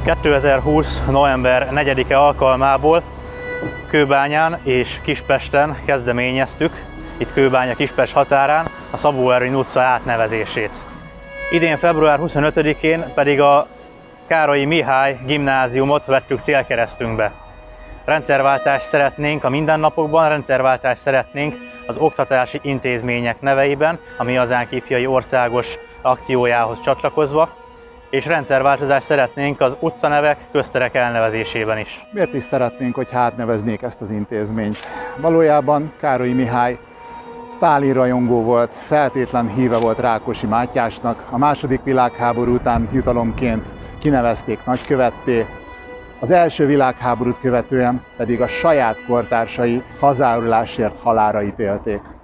2020. november 4-e alkalmából Kőbányán és Kispesten kezdeményeztük, itt Kőbánya-Kispest határán, a Szabó Ervin utca átnevezését. Idén február 25-én pedig a Károlyi Mihály gimnáziumot vettük célkeresztünkbe. Rendszerváltást szeretnénk a mindennapokban, rendszerváltást szeretnénk az oktatási intézmények neveiben, a Mi Hazánk ifjai országos akciójához csatlakozva, és rendszerváltozást szeretnénk az utcanevek, közterek elnevezésében is. Miért is szeretnénk, hogy átneveznék ezt az intézményt? Valójában Károlyi Mihály Sztálin rajongó volt, feltétlen híve volt Rákosi Mátyásnak, a II. Világháború után jutalomként kinevezték nagykövetté, az első világháborút követően pedig a saját kortársai hazárulásért halálra ítélték.